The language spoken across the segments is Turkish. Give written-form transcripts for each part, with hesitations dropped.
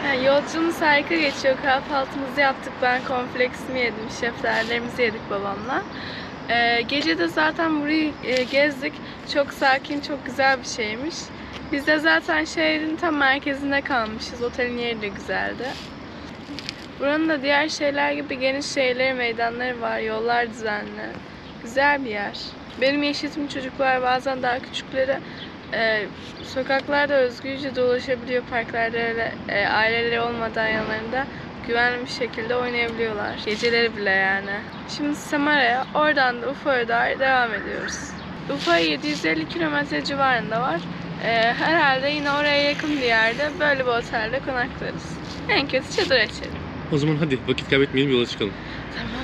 Yolculuğumuz harika geçiyor. Kahvaltımızı yaptık. Ben cornflakes'imi yedim. Şeftalilerimizi yedik babamla. Gece de zaten burayı gezdik. Çok sakin, çok güzel bir şeymiş. Biz de zaten şehrin tam merkezinde kalmışız. Otelin yeri de güzeldi. Buranın da diğer şeyler gibi geniş şehirleri, meydanları var. Yollar düzenli. Güzel bir yer. Benim yaşıtım çocuklar, bazen daha küçükleri sokaklarda özgürce dolaşabiliyor. Parklarda öyle aileleri olmadan yanlarında güvenli bir şekilde oynayabiliyorlar. Geceleri bile yani. Şimdi Samara'ya, oradan da Ufa'ya doğru devam ediyoruz. Ufa 750 kilometre civarında var. Herhalde yine oraya yakın bir yerde böyle bir otelde konaklarız. En kötü çadır açalım. O zaman hadi vakit kaybetmeyelim, yola çıkalım. Tamam.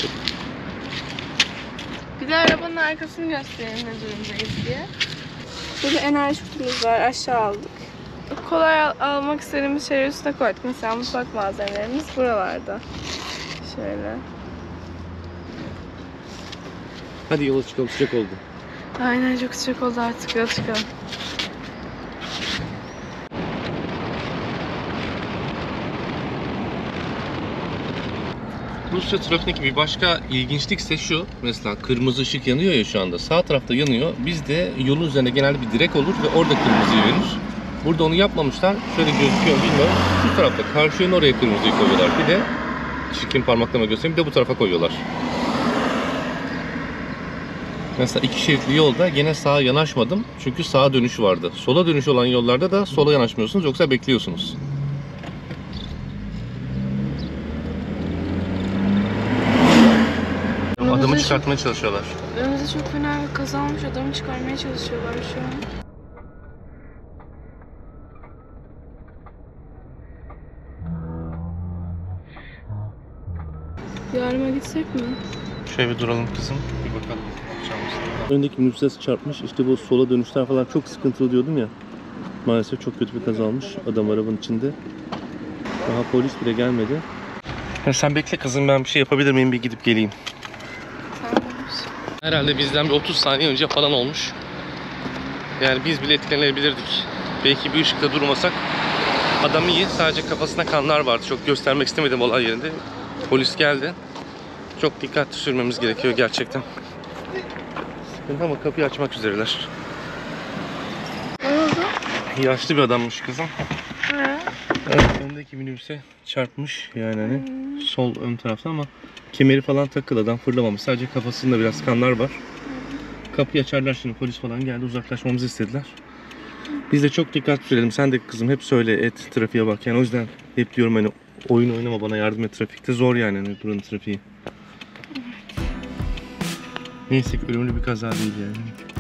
Bir de arabanın arkasını göstereyim ne durumdayız diye. Burada enerji kutumuz var, aşağı aldık. Kolay almak istediğimiz şeyleri üstüne koyduk. Mesela mutfak malzemelerimiz buralarda. Şöyle. Hadi yola çıkalım, sıcak oldu. Aynen, çok sıcak oldu, artık yola çıkalım. Rusya trafiğindeki bir başka ilginçlik ise şu. Mesela kırmızı ışık yanıyor ya şu anda. Sağ tarafta yanıyor. Bizde yolun üzerinde genelde bir direk olur ve orada kırmızıyı verir. Burada onu yapmamışlar. Şöyle gözüküyor bilmiyorum. Şu tarafta karşı yön, oraya kırmızıyı koyuyorlar. Bir de çirkin parmaklama göstereyim. Bir de bu tarafa koyuyorlar. Mesela iki şeritli yolda gene sağa yanaşmadım. Çünkü sağa dönüş vardı. Sola dönüş olan yollarda da sola yanaşmıyorsunuz. Yoksa bekliyorsunuz. Adamı çıkartmaya çalışıyorlar. Önümüzde çok fena bir kaza olmuş. Adamı çıkarmaya çalışıyorlar şu an. Yardıma gitsek mi? Şöyle bir duralım kızım. Bir bakalım ne yapacağımız. Öndeki minibüse çarpmış. İşte bu sola dönüşler falan çok sıkıntılı diyordum ya. Maalesef çok kötü bir kaza olmuş. Adam arabanın içinde. Daha polis bile gelmedi. Ya sen bekle kızım, ben bir şey yapabilir miyim? Bir gidip geleyim. Herhalde bizden bir 30 saniye önce falan olmuş. Yani biz bile etkilenebilirdik. Belki bir ışıkta durmasak. Adam iyi. Sadece kafasında kanlar vardı. Çok göstermek istemedim olay yerinde. Polis geldi. Çok dikkatli sürmemiz gerekiyor gerçekten. Sıkıntı ama kapıyı açmak üzereler. Ne oldu? Yaşlı bir adammış kızım. Evet, öndeki minibüse çarpmış yani hani sol ön tarafta ama kemeri falan takılı, adam fırlamamış. Sadece kafasında biraz kanlar var. Kapıyı açarlar şimdi, polis falan geldi, uzaklaşmamızı istediler. Biz de çok dikkatli sürelim. Sen de kızım hep söyle, trafiğe bak. Yani o yüzden hep diyorum hani oyun oynama, bana yardım et, trafikte zor yani hani buranın trafiği. Neyse ki ölümlü bir kaza değil yani.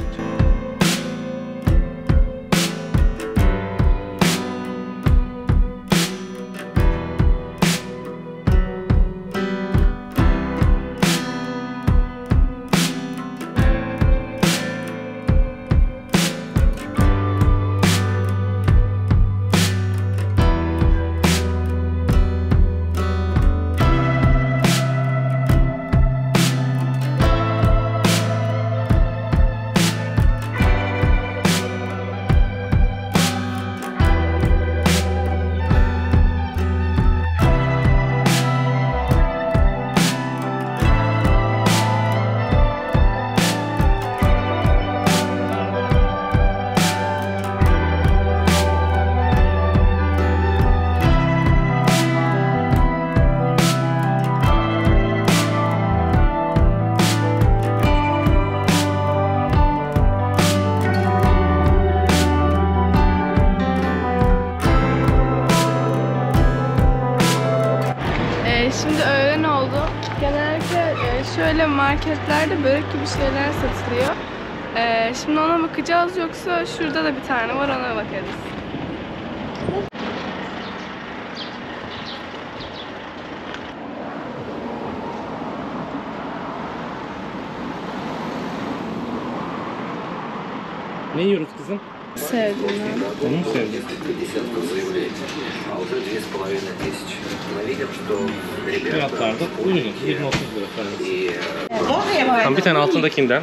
Şimdi öğlen oldu. Genellikle şöyle marketlerde börek gibi şeyler satılıyor. Şimdi ona bakacağız, yoksa şurada da bir tane var, ona bakarız. Ne yiyoruz kızım? Sevdim ben. Onu mu sevdin? Fiyatlarda uygun. 20-30 lira falan. Tamam, bir tane altındakinden.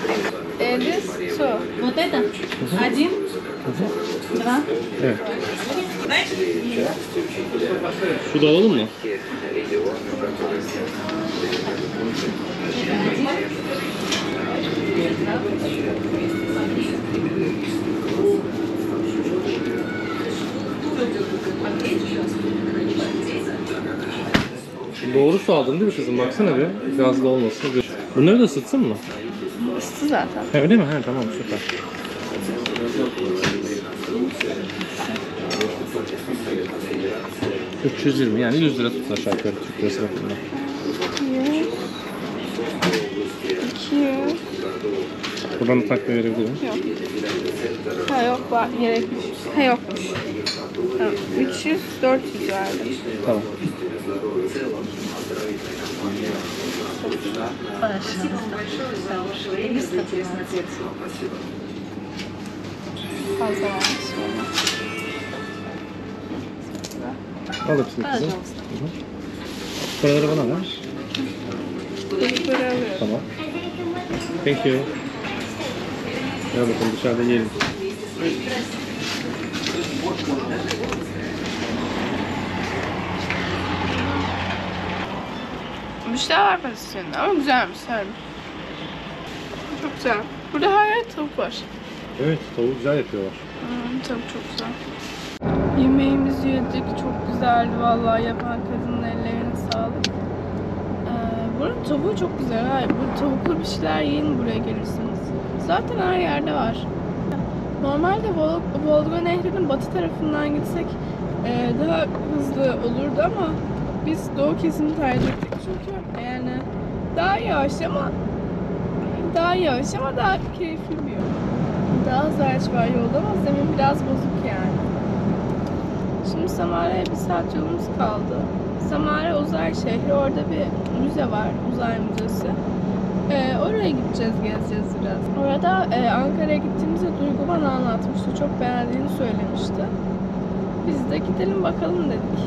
This, so. Вот это? Один, два. Evet. Su da alalım mı? Doğru su aldın değil mi kızım? Baksana bir. Gazlı olmasın. Bunları da ısıtsın mı? Isıtı zaten. Öyle mi? He, tamam süper. $320 yani 100 lira tutun aşağı yukarı Türk lirası bakımından. 100, 200. Buradan da takviye verebilirim. Yok. Ha yok var gerekmiş. Ha yokmuş. Ha, 300, 400 verdim. Tamam. Fazla vermiş bana. Al hepsini kızım. Paraları bana ver. Çocukları alıyorum. Tamam. Thank you. Gel bakalım dışarıda yiyelim. Bir şeyler var pozisyonunda ama güzelmiş sarmış. Çok güzel. Burada her yer tavuk var. Evet, tavuğu güzel yapıyorlar. Tavuk çok güzel. Yemeğimizi yedik. Çok güzeldi vallahi, yapan kadının ellerine sağlık. Buranın tavuğu çok güzel. Hayır, bu tavuklu bir şeyler yiyin buraya gelirsiniz. Zaten her yerde var. Normalde Volga Nehri'nin batı tarafından gitsek daha hızlı olurdu ama biz doğu kesimini tercih ettik çünkü yani daha yavaş ama daha keyifli bir yol. Daha az araç var yolda ama zemin biraz bozuk yani. Şimdi Samara'ya 1 saat yolumuz kaldı. Samara Uzay Şehri, orada bir müze var, uzay müzesi. Oraya gideceğiz, gezeceğiz biraz. Orada Ankara'ya gittiğimizde Duygu bana anlatmıştı, çok beğendiğini söylemişti. Biz de gidelim bakalım dedik.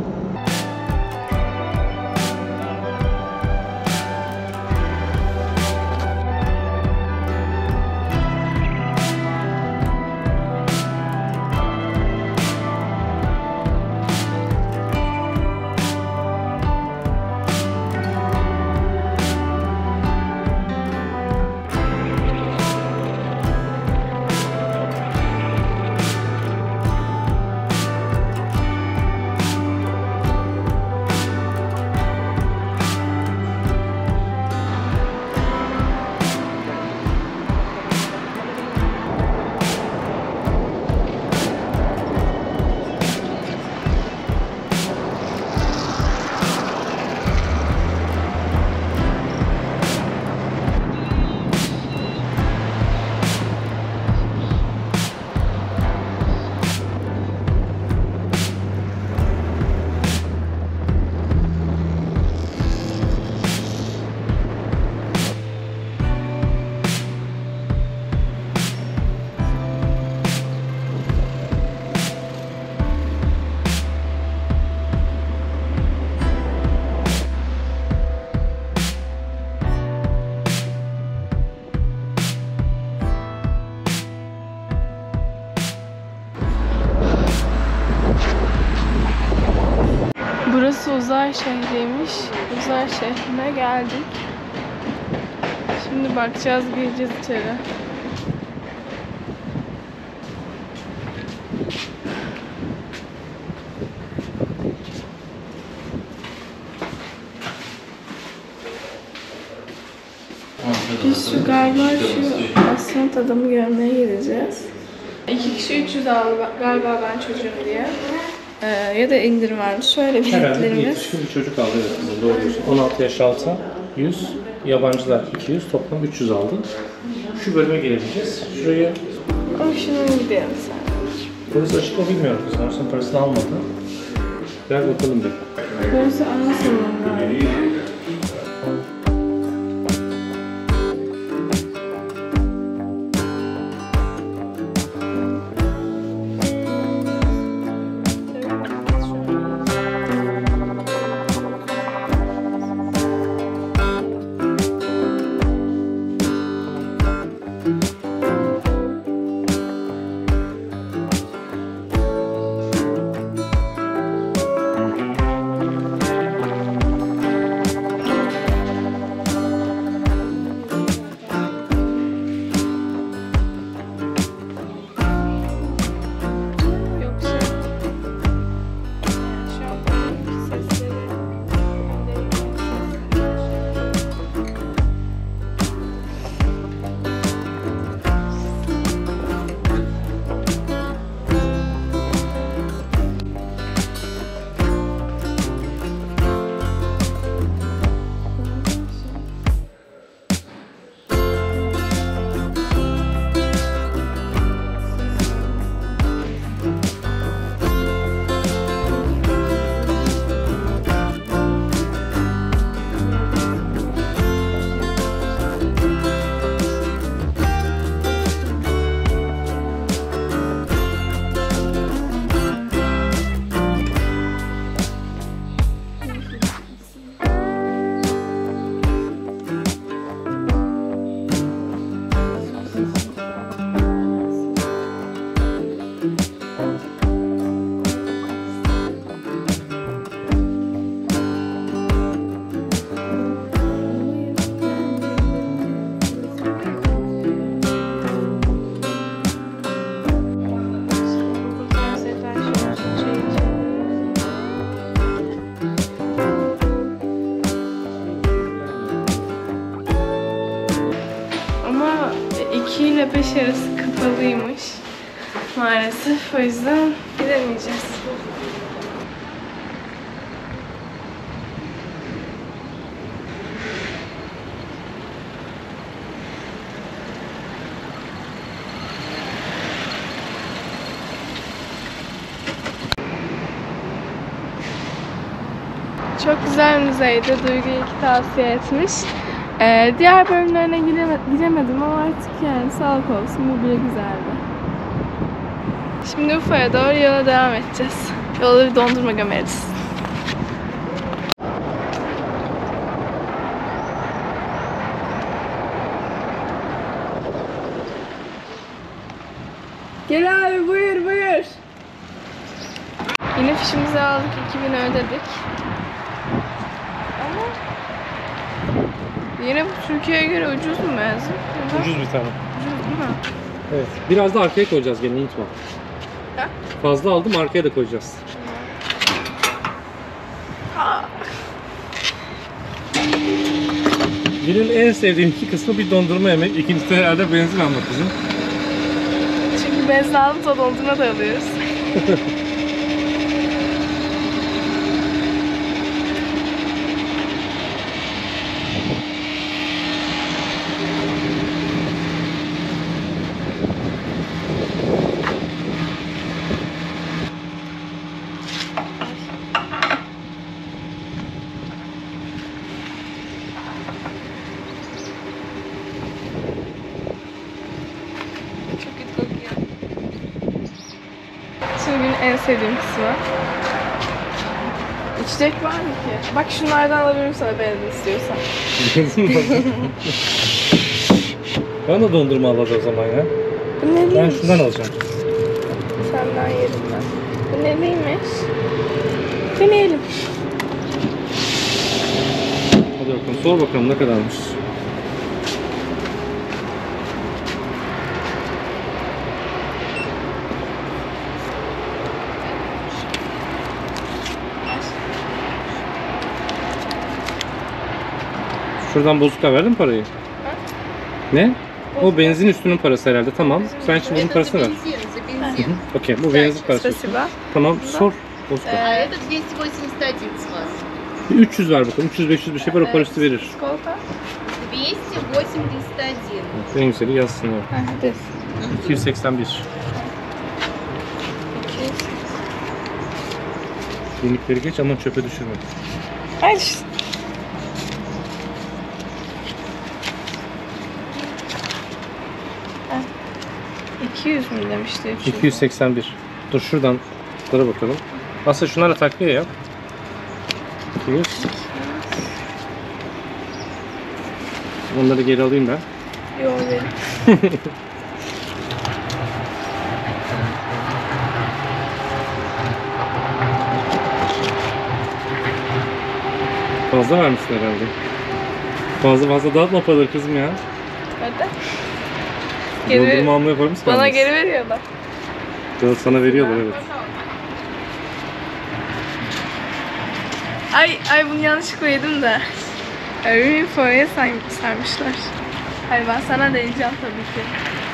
Burası uzay şehriymiş. Uzay şehrine geldik. Şimdi bakacağız, gireceğiz içeri. Biz galiba şu astronot adamı görmeye gideceğiz. 2 kişi 300 aldı galiba, ben çocuğum diye. Ya da indirim varmış. Şöyle Herhalde biletlerimiz. yetişkin bir çocuk aldı, evet kızım, doğru diyorsun. 16 yaş altı 100, yabancılar 200, toplam 300 aldı. Şu bölüme gelebileceğiz. Şuraya... Ama şuna gidelim sen. Burası açık mı bilmiyorum kızım. Arasının parasını almadı. Gel bakalım bir. Burası ana salon galiba. İçerisi kapalıymış. Maalesef. O yüzden gidemeyeceğiz. Çok güzel müzeydi. Duygu iyi ki tavsiye etmiş. Diğer bölümlerine gidemedim ama artık yani sağlık olsun, bu bile güzeldi. Şimdi Urfa'ya doğru yola devam edeceğiz. Yolda bir dondurma gömeriz. Gel abi, buyur buyur. Yine fişimizi aldık, 2000 ödedik. Ama yine bu Türkiye'ye göre ucuz mu benzin? Ucuz bir tane. Ucuz değil mi? Evet. Biraz da arkaya koyacağız gene, unutma. Ha? Fazla aldım, arkaya da koyacağız. Benim en sevdiğim iki kısmı bir dondurma yemek, ikincisi herhalde benzin almak bizim. Çünkü benzin aldım, da dondurma da alıyoruz. Çok kötü kokuyor. Şimdi günün en sevdiğim kısmı. İçecek var mı ki? Bak şunlardan alabilirim sana, benzin istiyorsan. Ben de dondurma alacağım o zaman ya. Bu neliymiş? Ben şundan alacağım. Senden yerim ben. Bu neliymiş? Deneyelim. Hadi bakalım, sor bakalım ne kadarmış. Şuradan bozuk'a verdin parayı. Ha? Ne? O benzin üstünün parası herhalde. Tamam. Sen şimdi bunun parasını ver. За бензин. Okey, bu benzin parası. Spasiba. Tamam, sor. Bozuk'a. А это 281 с вас. Bir 300 ver bakalım. 300-500 bir şey var, o parası verir. Çikolata. 281. En güzeli yazsın o. Ha, hadi. 281. Limitleri geç ama çöpe düşürme. Ay. 200 mü demişti? 281. Dur şuradan bakalım. Aslında şunlara takviye yap. 200. Onları geri alayım ben. Yok verin. Fazla vermişsin herhalde. Fazla dağıtma paraları kızım ya. Hadi. Geri ver. Dondurma almaya para mı Bana kalmaz? geri veriyorlar. Ya sana veriyorlar, evet. Ay bunu yanlışlıkla yedim de. Öyle foya sarmışlar. Hayır, ben sana deneyeceğim tabii ki.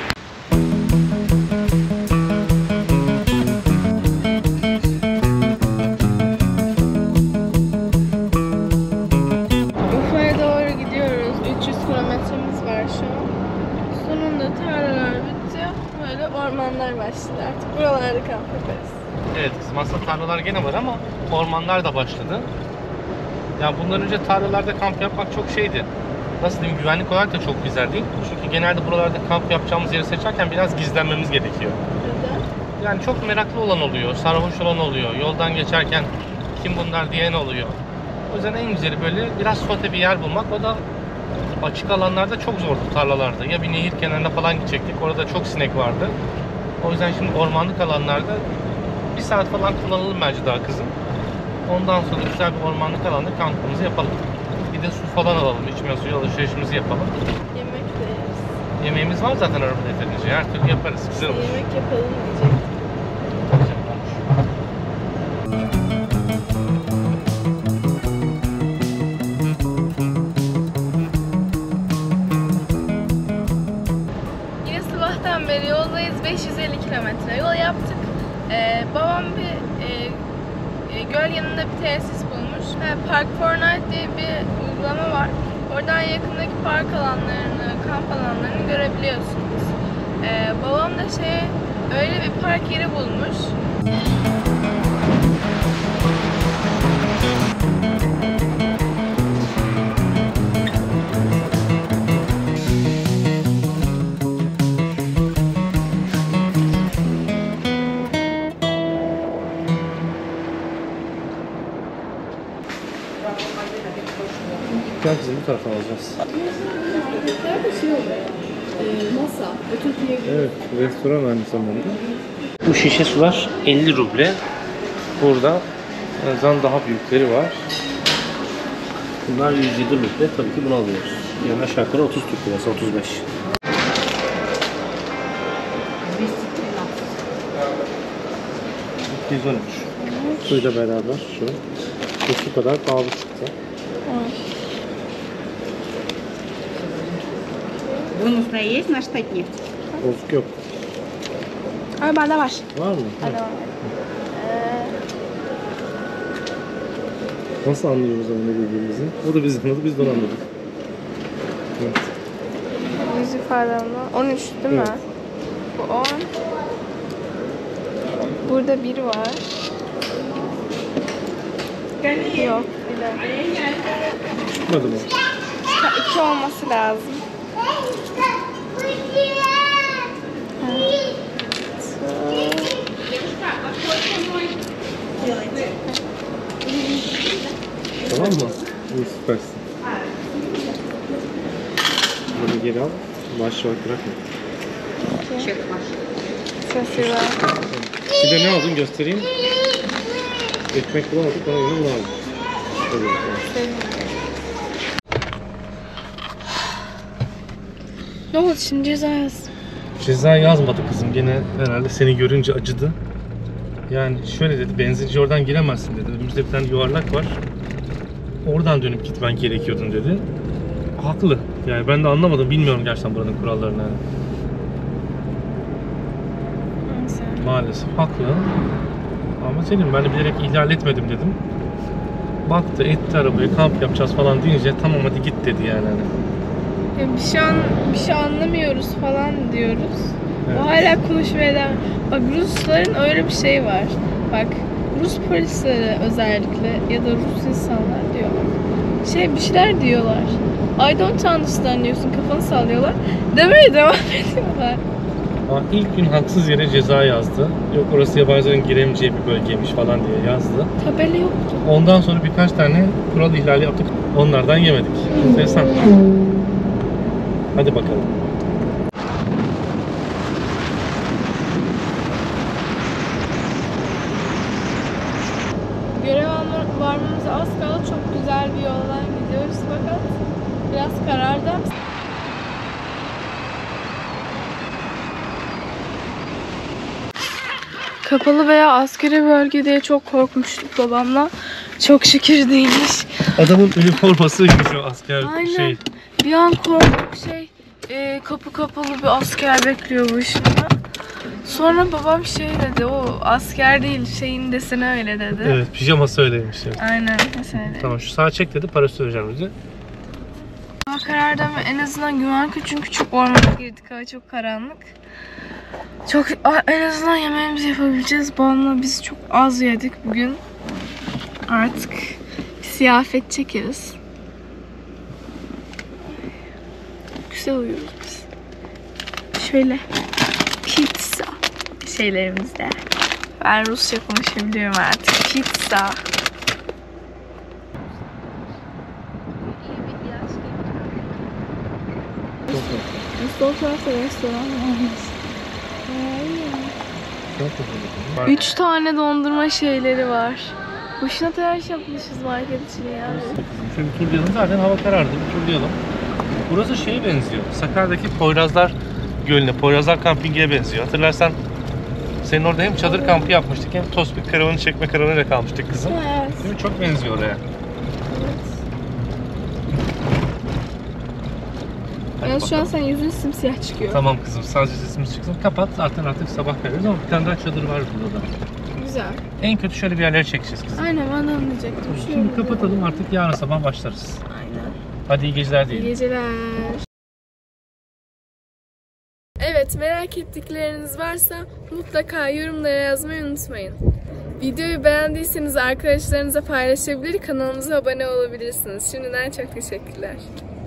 Urfa'ya doğru gidiyoruz. 300 kilometremiz var şu an. Sonunda tarlalar bitti. Böyle ormanlar başladı. Artık buralarda kamp yaparız. Evet kızım, aslında tarlalar gene var ama ormanlar da başladı. Yani bundan önce tarlalarda kamp yapmak çok şeydi. Nasıl diyeyim, güvenlik olarak da çok güzel değil. Çünkü genelde buralarda kamp yapacağımız yeri seçerken biraz gizlenmemiz gerekiyor. Neden? Yani çok meraklı olan oluyor, sarhoş olan oluyor, yoldan geçerken kim bunlar diyen oluyor. O yüzden en güzeli böyle biraz sote bir yer bulmak. O da açık alanlarda çok zordu, tarlalarda. Ya bir nehir kenarına falan gidecektik, orada çok sinek vardı. O yüzden şimdi ormanlık alanlarda 1 saat falan kullanalım bence daha kızım. Ondan sonra güzel bir ormanlık alanda kampımızı yapalım. Bir de su falan alalım, içme suyu alışverişimizi yapalım. Yemek de yeriz. Yemeğimiz var zaten arabada yeterince, her türlü yaparız, güzel olur. Yemek yapalım diyecektim. Yine sabahtan Babam bir göl yanında bir tesis bulmuş. Park Fortnite diye bir uygulama var. Oradan yakındaki park alanlarını, kamp alanlarını görebiliyorsunuz. Babam da öyle bir park yeri bulmuş. Gel kızım bu tarafa alacağız. Masa, oturup yiyebiliriz. Evet, restoran aynı zamanda. Bu şişe sular 50 ruble. Burada en azından daha büyükleri var. Bunlar 107 ruble. Tabii ki bunu alıyoruz. Yani aşağı yukarı 30 Türk lirası, 35. $213. Suyla beraber şu. Bu kadar pahalı çıktı. Бонусная есть на штатнефть? Bozuk yok. Ay bende var. Var mı? Bende var. Nasıl anlıyoruz ama ne dediğimizi? O da biz anladı, biz de onu anladık. Evet. Yüz ifademde 13 değil mi? Evet. Bu 10. Burada 1 var. Yok. Bir dakika. Çıkmadı mı? 2 olması lazım. Tamam mı? İyi, süpersin. Bunu geri al. Yavaş yavaş bırakma. Чек ваш. Sesi var. Bir de ne aldın göstereyim. Ekmek bulamadık, bana yine bunu aldım. Şöyle yapalım. Ne oldu şimdi ceza yaz? Ceza yazmadı kızım. Gene herhalde seni görünce acıdı. Yani şöyle dedi, benzinci oradan giremezsin dedi. Önümüzde bir tane yuvarlak var. Oradan dönüp gitmen gerekiyordun dedi. Haklı. Yani ben de anlamadım. Bilmiyorum gerçekten buranın kurallarını. Yani. Neyse. Maalesef haklı. Ama senin ben de bilerek ihlal etmedim dedim. Baktı, etti arabaya, kamp yapacağız falan deyince tamam hadi git dedi yani. Ya bir şey anlamıyoruz falan diyoruz. Evet. O hala konuşmaya devam. Bak Rusların öyle bir şey var. Bak Rus polisleri özellikle ya da Rus insanlar diyorlar. Bir şeyler diyorlar. I don't understand diyorsun, kafanı sallıyorlar. Demeye devam ediyorlar. Ama ilk gün haksız yere ceza yazdı. Yok orası yabancıların giremeyeceği bir bölgeymiş falan diye yazdı. Tabela yoktu. Ondan sonra birkaç tane kural ihlali yaptık. Onlardan yemedik. Enteresan. Hadi bakalım. Görev varmamıza az kaldı. Çok güzel bir yoldan gidiyoruz fakat biraz karardı. Kapalı veya askeri bölge diye çok korkmuştuk babamla. Çok şükür değilmiş. Adamın üniformasıymış o asker Aynen. şey. Bir an korktuk kapı kapalı bir asker bekliyor bu işinde. Sonra babam dedi, o asker değil şeyin desene öyle dedi. Evet, pijaması öyleymiş. Yani. Aynen desene dedi. Tamam şu sağa çek dedi, parası ödeyeceğim dedi. Hava karardı ama en azından güvenli çünkü çok ormana girdik, hava çok karanlık. En azından yemeğimizi yapabileceğiz. Babamla biz çok az yedik bugün. Artık bir ziyafet çekeriz. Güzel uyuyoruz biz. Şöyle pizza şeylerimizde. Ben Rusça konuşabiliyorum artık. Pizza. Sol tarafta restoran varmış. 3 tane dondurma şeyleri var. Boşuna telaş yapmışız market için ya. Şöyle bir turlayalım, zaten hava karardı, bir turlayalım. Burası şeye benziyor, Sakarya'daki Poyrazlar Gölü'ne, Poyrazlar Kamping'e benziyor. Hatırlarsan senin orada hem çadır kampı yapmıştık hem tospik karavanı çekme karavanıyla kalmıştık kızım. Evet. Değil mi? Çok benziyor oraya. Evet, şu an sen yüzün simsiyah çıkıyor. Tamam kızım, sadece sesimiz çıksın. Kapat, zaten artık sabah kalıyoruz ama bir tane daha çadır var burada da. güzel. En kötü şöyle bir yerlere çekeceğiz kızım. Aynen ben de anlayacaktım. Şimdi kapatalım artık, yarın sabah başlarız. Aynen. Hadi iyi geceler İyi diyelim. geceler. Evet, merak ettikleriniz varsa mutlaka yorumlara yazmayı unutmayın. Videoyu beğendiyseniz arkadaşlarınıza paylaşabilir, kanalımıza abone olabilirsiniz. Şimdiden çok teşekkürler.